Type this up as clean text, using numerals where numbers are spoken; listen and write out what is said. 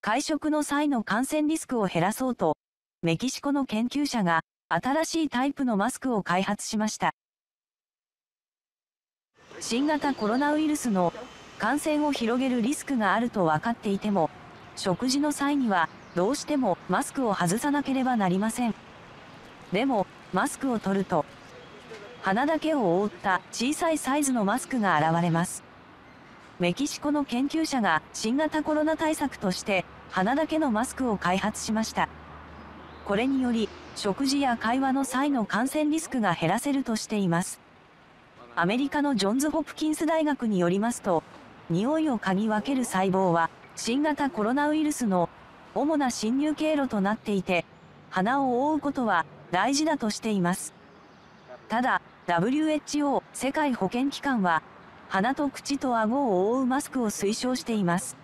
会食の際の感染リスクを減らそうと、メキシコの研究者が新しいタイプのマスクを開発しました。新型コロナウイルスの感染を広げるリスクがあると分かっていても、食事の際にはどうしてもマスクを外さなければなりません。でも、マスクを取ると、鼻だけを覆った小さいサイズのマスクが現れます。メキシコの研究者が新型コロナ対策として鼻だけのマスクを開発しました。これにより、食事や会話の際の感染リスクが減らせるとしています。アメリカのジョンズ・ホプキンス大学によりますと、匂いを嗅ぎ分ける細胞は、新型コロナウイルスの主な侵入経路となっていて、鼻を覆うことは大事だとしています。ただ、WHO 世界保健機関は、鼻と口と顎を覆うマスクを推奨しています。